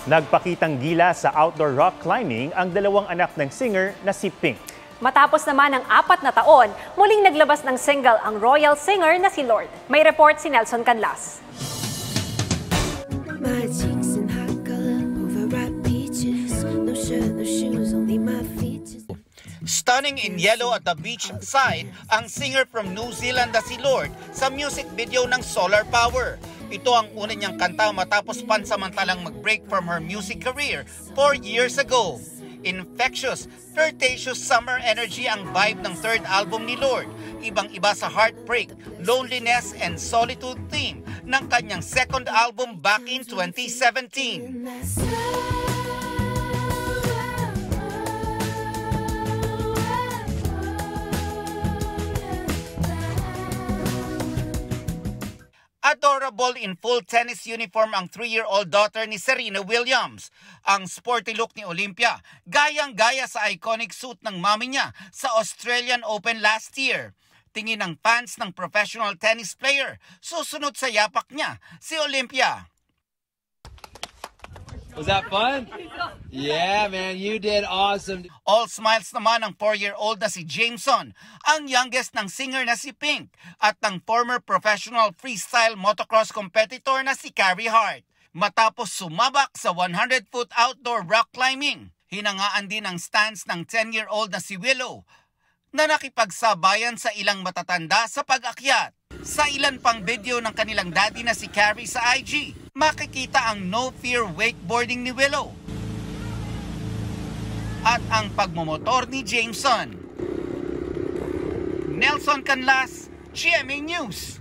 Nagpakitang gila sa outdoor rock climbing ang dalawang anak ng singer na si Pink. Matapos naman ng 4 na taon, muling naglabas ng single ang royal singer na si Lorde. May report si Nelson Canlas. Stunning in yellow at the beach side, ang singer from New Zealand na si Lorde sa music video ng Solar Power. Ito ang una niyang kanta matapos pansamantalang mag-break from her music career 4 years ago. Infectious, flirtatious summer energy ang vibe ng third album ni Lorde. Ibang-iba sa heartbreak, loneliness, and solitude theme ng kanyang second album back in 2017. Adorable in full tennis uniform ang 3-year-old daughter ni Serena Williams. Ang sporty look ni Olympia, gayang-gaya sa iconic suit ng mami niya sa Australian Open last year. Tingin ng fans ng professional tennis player, susunod sa yapak niya, si Olympia. Was that fun? Yeah, man, you did awesome. All smiles naman ang 4-year-old na si Jameson, ang youngest ng singer na si Pink, at ng former professional freestyle motocross competitor na si Carrie Hart. Matapos sumabak sa 100-foot outdoor rock climbing, hinangaan din ang stance ng 10-year-old na si Willow, na nakipagsabayan sa ilang matatanda sa pag-akyat. Sa ilan pang video ng kanilang daddy na si Carrie sa IG, makikita ang no fear wakeboarding ni Willow at ang pagmomotor ni Jameson. Nelson Canlas, GMA News.